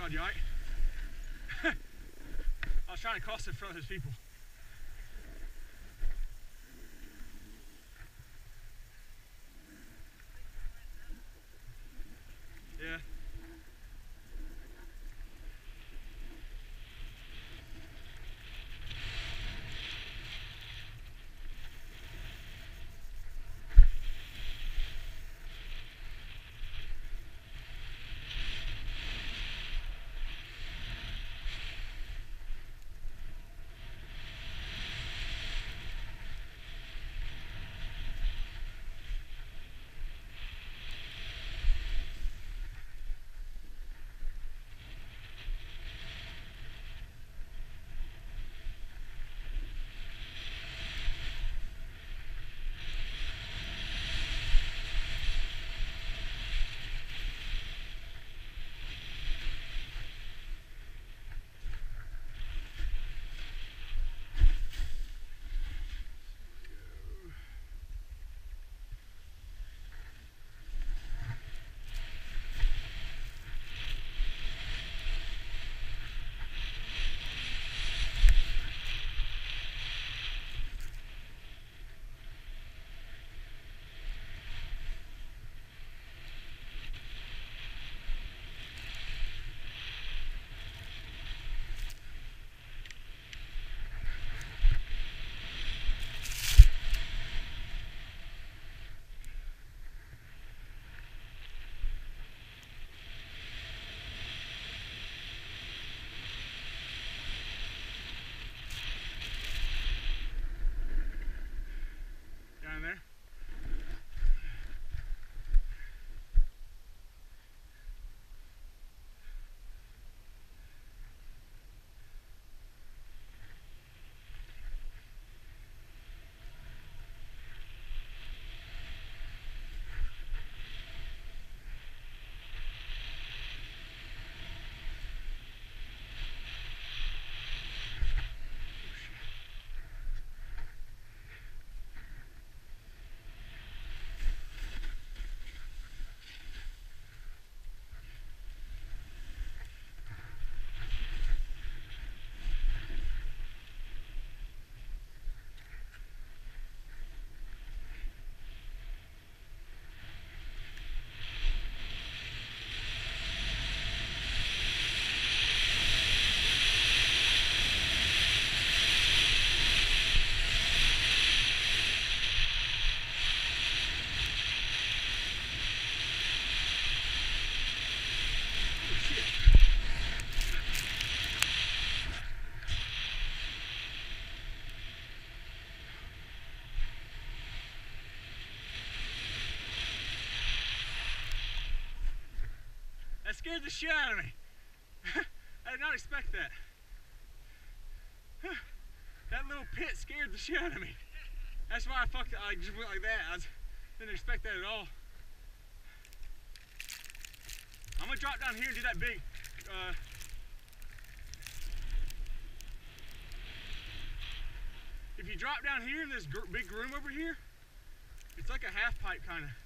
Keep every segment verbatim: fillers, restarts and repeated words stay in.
God, you alright? I was trying to cross in front of those people. Yeah. Down there. That scared the shit out of me. I did not expect that. That little pit scared the shit out of me. That's why I fucked it. I just went like that. I was, didn't expect that at all. I'm gonna drop down here and do that big. Uh, if you drop down here in this gr big room over here, it's like a half pipe kind of.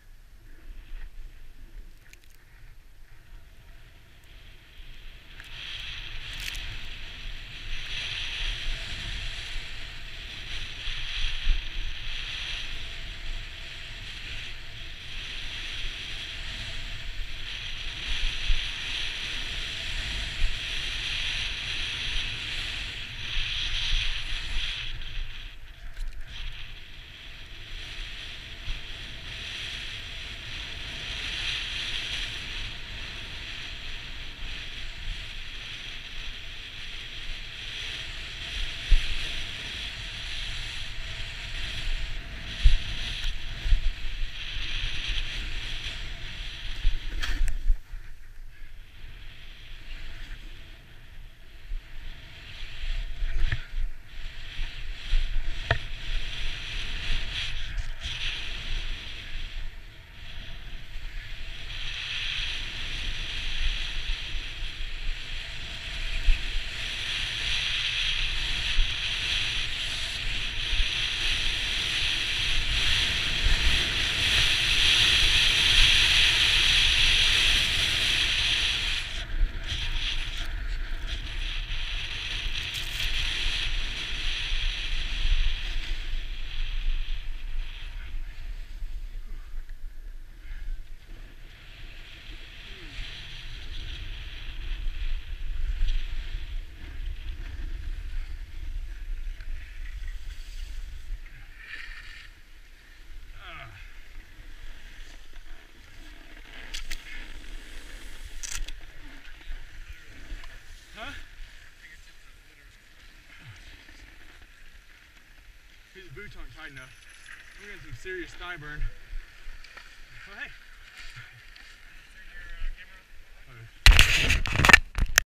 boots aren't tight enough. I'm getting some serious thigh burn. Well, hey.